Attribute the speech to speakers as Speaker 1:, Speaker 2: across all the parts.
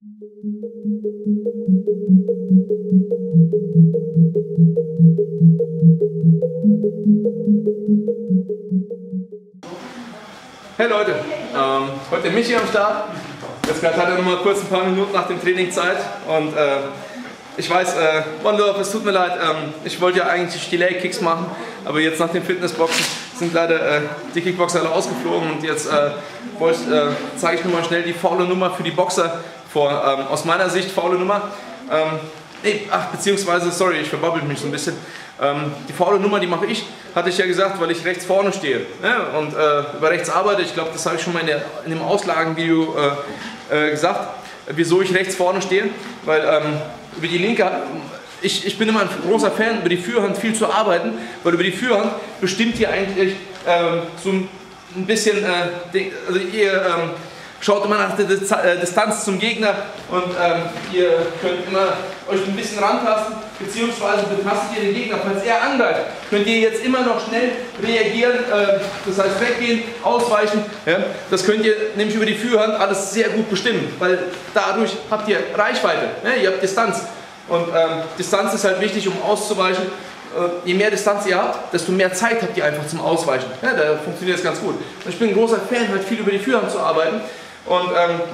Speaker 1: Hey Leute, heute Michi am Start. Jetzt gerade hat er noch mal kurz ein paar Minuten nach dem Training Zeit und ich weiß, One Love, es tut mir leid, ich wollte ja eigentlich die Leg Kicks machen, aber jetzt nach dem Fitnessboxen sind leider die Kickboxer alle ausgeflogen und jetzt zeige ich nur mal schnell die faule Nummer für die Boxer vor. Aus meiner Sicht faule Nummer. Beziehungsweise, sorry, ich verbabbel mich so ein bisschen. Die faule Nummer, die mache ich, hatte ich ja gesagt, weil ich rechts vorne stehe, ne? Und über rechts arbeite. Ich glaube, das habe ich schon mal in dem Auslagenvideo gesagt, wieso ich rechts vorne stehe, weil über die linke, ich bin immer ein großer Fan, über die Führhand viel zu arbeiten, weil über die Führhand bestimmt ihr eigentlich so ein bisschen, also ihr schaut immer nach der Distanz zum Gegner und ihr könnt immer euch ein bisschen rantasten, beziehungsweise betastet ihr den Gegner. Falls er angreift, könnt ihr jetzt immer noch schnell reagieren, das heißt weggehen, ausweichen. Ja? Das könnt ihr nämlich über die Führhand alles sehr gut bestimmen, weil dadurch habt ihr Reichweite, ja? Ihr habt Distanz. Und Distanz ist halt wichtig, um auszuweichen. Je mehr Distanz ihr habt, desto mehr Zeit habt ihr einfach zum Ausweichen. Ja, da funktioniert es ganz gut. Und ich bin ein großer Fan, halt viel über die Führhand zu arbeiten. Und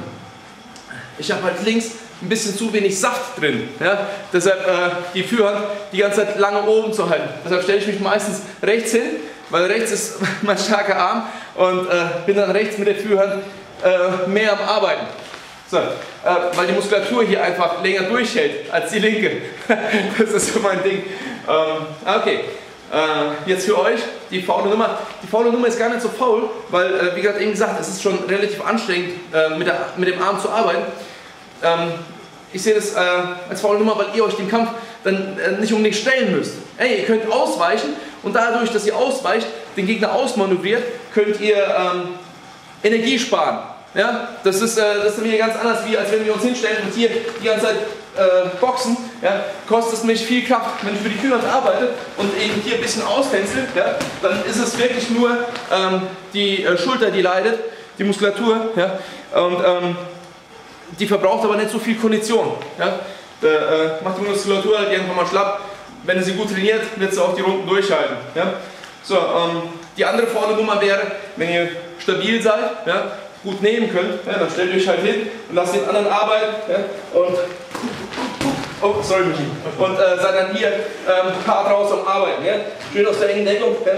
Speaker 1: ich habe halt links ein bisschen zu wenig Saft drin. Ja? Deshalb die Führhand die ganze Zeit lange oben zu halten. Deshalb stelle ich mich meistens rechts hin, weil rechts ist mein starker Arm und bin dann rechts mit der Führhand mehr am Arbeiten. So, weil die Muskulatur hier einfach länger durchhält als die linke. Das ist so mein Ding. Okay, jetzt für euch die faule Nummer. Die faule Nummer ist gar nicht so faul, weil, wie gerade eben gesagt, es ist schon relativ anstrengend, mit dem Arm zu arbeiten. Ich sehe das als faule Nummer, weil ihr euch den Kampf dann nicht unbedingt stellen müsst. Hey, ihr könnt ausweichen und dadurch, dass ihr ausweicht, den Gegner ausmanövriert, könnt ihr Energie sparen. Ja, das ist hier ganz anders, wie als wenn wir uns hinstellen und hier die ganze Zeit boxen. Ja, kostet es mich viel Kraft. Wenn ich für die Führhand arbeite und eben hier ein bisschen austänzel, ja, dann ist es wirklich nur die Schulter, die leidet, die Muskulatur. Ja, und die verbraucht aber nicht so viel Kondition. Ja, macht die Muskulatur halt irgendwann mal schlapp. Wenn ihr sie gut trainiert, wird sie auch die Runden durchhalten. Ja. So, die andere faule Nummer wäre, wenn ihr stabil seid, ja, gut nehmen könnt, ja, dann stellt ihr euch halt hin und lasst den anderen arbeiten, ja, und seid dann hier hart raus am Arbeiten. Ja. Schön aus der engen Deckung. Ja.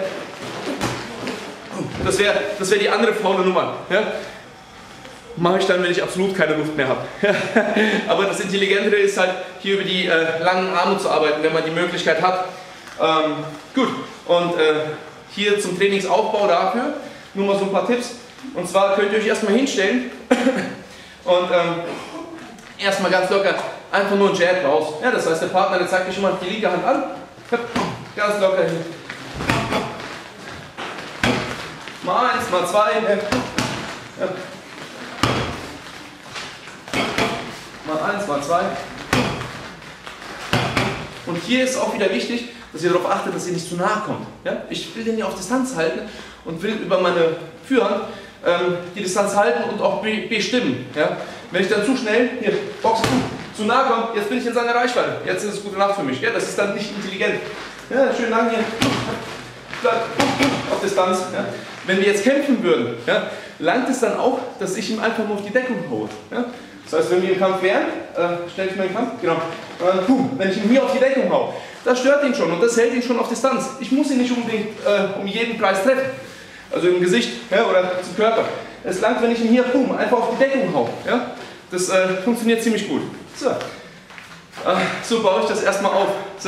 Speaker 1: Das wär die andere faule Nummer. Ja. Mache ich dann, wenn ich absolut keine Luft mehr habe. Aber das Intelligentere ist halt, hier über die langen Arme zu arbeiten, wenn man die Möglichkeit hat. Gut, und hier zum Trainingsaufbau dafür nur mal so ein paar Tipps. Und zwar könnt ihr euch erstmal hinstellen und erstmal ganz locker einfach nur ein Jab raus. Ja, das heißt, der Partner, der zeigt euch schon mal die linke Hand an. Ganz locker hin. Mal eins, mal zwei. Ja. Mal eins, mal zwei. Und hier ist auch wieder wichtig, dass ihr darauf achtet, dass ihr nicht zu nahe kommt. Ja? Ich will den ja auf Distanz halten und will über meine Führhand die Distanz halten und auch bestimmen. Ja? Wenn ich dann zu schnell, hier, boxe, zu nahe komme, jetzt bin ich in seiner Reichweite. Jetzt ist es gute Nacht für mich. Ja? Das ist dann nicht intelligent. Ja, schön lang hier. Auf Distanz. Ja? Wenn wir jetzt kämpfen würden, ja, langt es dann auch, dass ich ihm einfach nur auf die Deckung haue. Ja? Das heißt, wenn wir im Kampf wären, stelle ich mal den Kampf, genau, wenn ich ihn hier auf die Deckung haue, das stört ihn schon und das hält ihn schon auf Distanz. Ich muss ihn nicht unbedingt um jeden Preis treffen, also im Gesicht, ja, oder zum Körper. Es langt, wenn ich ihn hier einfach auf die Deckung haue. Ja? Das funktioniert ziemlich gut. So, so baue ich das erstmal auf. So,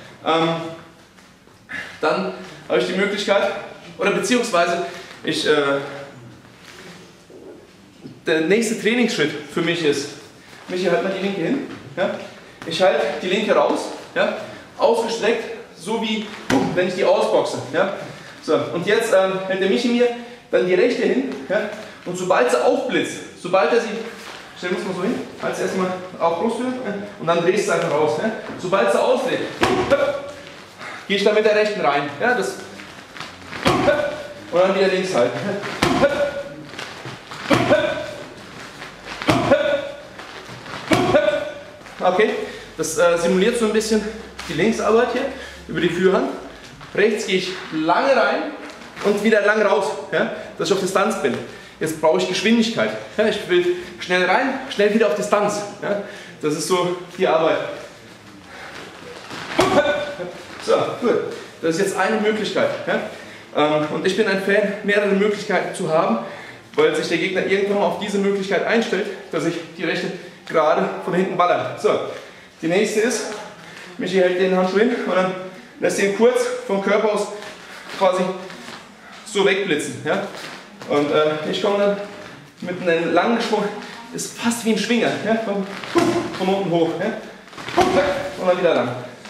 Speaker 1: dann habe ich die Möglichkeit, oder beziehungsweise der nächste Trainingsschritt für mich ist, Michi, halt mal die linke hin. Ja? Ich halte die linke raus, ja? Ausgestreckt, so wie wenn ich die ausboxe. Ja? So, und jetzt hält der Michi mir dann die rechte hin, ja? Und sobald sie aufblitzt, sobald er sie, stellen wir uns mal so hin, halt sie erstmal auf Brusthöhe, ja? Und dann drehst du einfach raus. Ja? Sobald sie ausdreht, gehe ich dann mit der rechten rein. Ja? Das, und dann wieder links halten. Okay, das simuliert so ein bisschen die Linksarbeit hier über die Führhand. Rechts gehe ich lange rein und wieder lang raus, ja, dass ich auf Distanz bin. Jetzt brauche ich Geschwindigkeit. Ja, ich will schnell rein, schnell wieder auf Distanz. Ja, das ist so die Arbeit. So, gut. Das ist jetzt eine Möglichkeit. Ja. Und ich bin ein Fan, mehrere Möglichkeiten zu haben, weil sich der Gegner irgendwann mal auf diese Möglichkeit einstellt, dass ich die rechte gerade von hinten ballere. So, die nächste ist, Michi hält den Handschuh hin und dann lässt ihn kurz vom Körper aus quasi so wegblitzen. Ja? Und ich komme dann mit einem langen Schwung, ist fast wie ein Schwinger. Ja? Von unten hoch. Ja? Und dann wieder lang.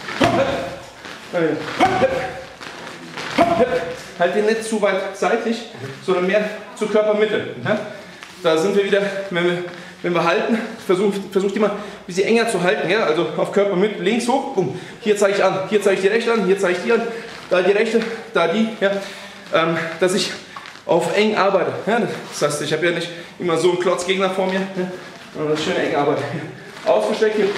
Speaker 1: Halt den nicht zu weit seitlich, sondern mehr zur Körpermitte. Ja? Da sind wir wieder, wenn wir halten, versucht immer ein bisschen enger zu halten. Ja? Also auf Körpermitte, links hoch, bumm. Hier zeige ich an, hier zeige ich die rechte an, hier zeige ich die an, da die rechte, da die. Ja? Dass ich auf eng arbeite. Ja? Das heißt, ich habe ja nicht immer so einen Klotzgegner vor mir, ja? Sondern das ist schön eng arbeite. Ausgestreckt hier.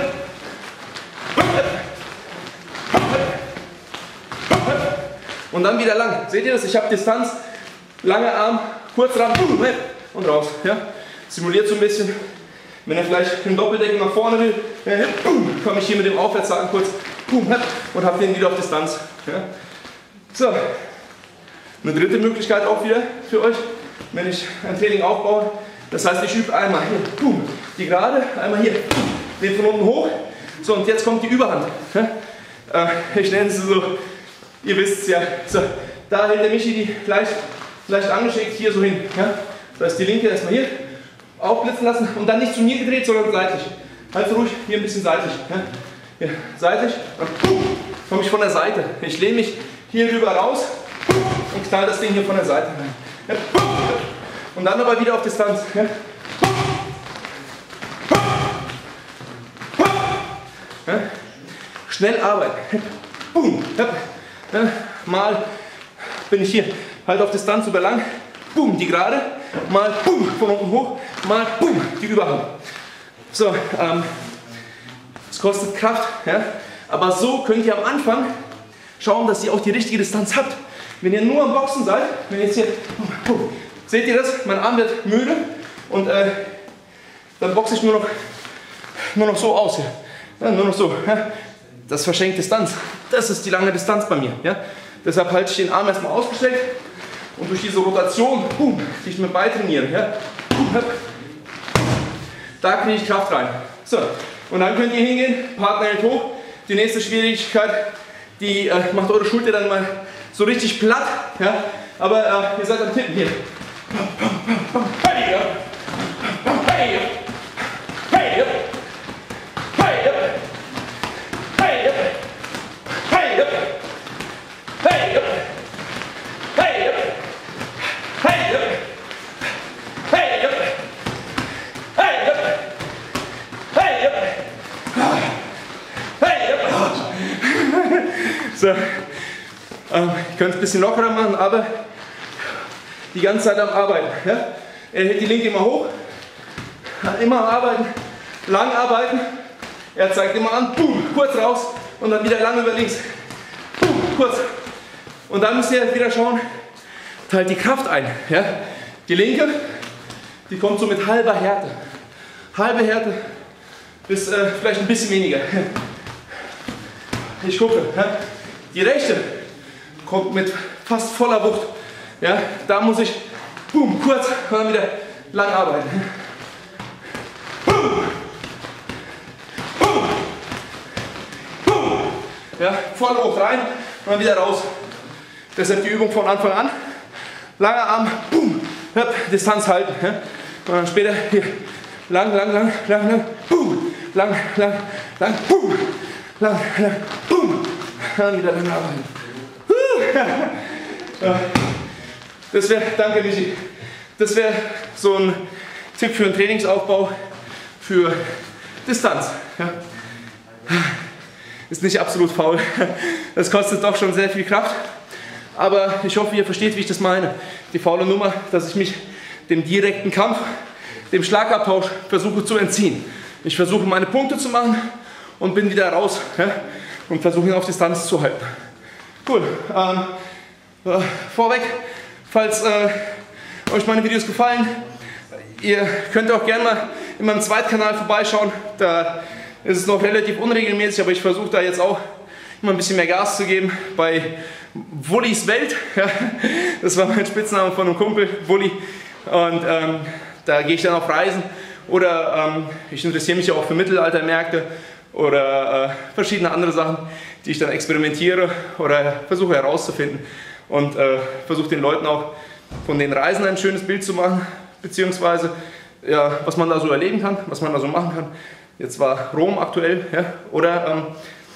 Speaker 1: Und dann wieder lang. Seht ihr das? Ich habe Distanz, lange Arm, kurz ran und raus. Ja? Simuliert so ein bisschen. Wenn er vielleicht einen Doppeldecken nach vorne will, komme ich hier mit dem Aufwärtshaken kurz und habe den wieder auf Distanz. Ja? So. Eine dritte Möglichkeit auch wieder für euch, wenn ich ein Training aufbaue. Das heißt, ich übe einmal hier, die gerade, einmal hier, den von unten hoch. So, und jetzt kommt die Überhand. Ja? Ich nenne sie so. Ihr wisst es ja, so, da hält der Michi die leicht angeschickt hier so hin. Ja? Das heißt, die linke erstmal hier aufblitzen lassen und dann nicht zu mir gedreht, sondern seitlich. Halt ruhig, hier ein bisschen seitlich. Ja? Hier, seitlich, dann komme ich von der Seite. Ich lehne mich hier rüber raus und knall das Ding hier von der Seite rein. Ja? Und dann aber wieder auf Distanz. Ja? Ja? Schnell arbeiten. Ja? Mal bin ich hier, halt auf Distanz über lang, die gerade, mal von unten hoch, mal die Überhand. So, es kostet Kraft, ja? Aber so könnt ihr am Anfang schauen, dass ihr auch die richtige Distanz habt. Wenn ihr nur am Boxen seid, wenn ihr jetzt hier, seht ihr das? Mein Arm wird müde und dann boxe ich nur noch so aus hier, ja, nur noch so. Ja? Das verschenkt Distanz. Das ist die lange Distanz bei mir. Ja? Deshalb halte ich den Arm erstmal ausgestreckt und durch diese Rotation, die ich mir beitrainiere, ja? Da kriege ich Kraft rein. So, und dann könnt ihr hingehen, Partner hält hoch. Die nächste Schwierigkeit, die macht eure Schulter dann mal so richtig platt. Ja? Aber ihr seid am Tippen hier. Hey, ja. Hey, ja. Hey, ja. So, ich könnte es ein bisschen lockerer machen, aber die ganze Zeit am Arbeiten. Ja? Er hält die linke immer hoch, immer arbeiten, lang arbeiten. Er zeigt immer an, kurz raus und dann wieder lang über links. Kurz. Und dann müsst ihr wieder schauen, teilt die Kraft ein. Ja? Die linke, die kommt so mit halber Härte. Halbe Härte bis vielleicht ein bisschen weniger. Ich gucke. Ja? Die rechte kommt mit fast voller Wucht. Ja? Da muss ich kurz und dann wieder lang arbeiten. Ja, voll hoch rein und dann wieder raus. Deshalb die Übung von Anfang an. Langer Arm, Distanz halten. Ja? Und dann später hier lang, lang, lang, lang, lang, lang, lang, lang, lang, lang, dann wieder lang arbeiten. Das wäre, danke Michi, das wäre so ein Tipp für einen Trainingsaufbau für Distanz. Ja? Ist nicht absolut faul. Das kostet doch schon sehr viel Kraft. Aber ich hoffe, ihr versteht, wie ich das meine. Die faule Nummer, dass ich mich dem direkten Kampf, dem Schlagabtausch versuche zu entziehen. Ich versuche meine Punkte zu machen und bin wieder raus, ja, und versuche ihn auf Distanz zu halten. Cool. Vorweg, falls euch meine Videos gefallen, ihr könnt auch gerne mal in meinem Zweitkanal vorbeischauen. Da ist es noch relativ unregelmäßig, aber ich versuche da jetzt auch immer ein bisschen mehr Gas zu geben bei Wullis Welt. Ja, das war mein Spitzname von einem Kumpel, Wulli. Und da gehe ich dann auf Reisen. Oder ich interessiere mich ja auch für Mittelaltermärkte oder verschiedene andere Sachen, die ich dann experimentiere oder versuche herauszufinden. Und versuche den Leuten auch von den Reisen ein schönes Bild zu machen, beziehungsweise ja, was man da so erleben kann, was man da so machen kann. Jetzt war Rom aktuell, ja, oder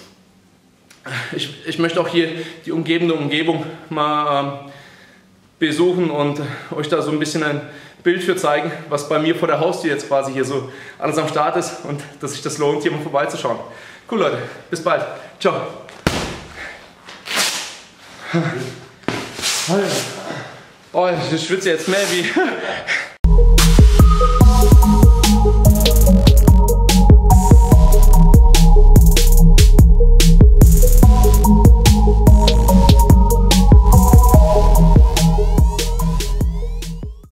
Speaker 1: ich möchte auch hier die umgebende Umgebung mal besuchen und euch da so ein bisschen ein Bild für zeigen, was bei mir vor der Haustür jetzt quasi hier so alles am Start ist und dass sich das lohnt, hier mal vorbeizuschauen. Cool, Leute, bis bald. Ciao. Oh, ich schwitze jetzt mehr wie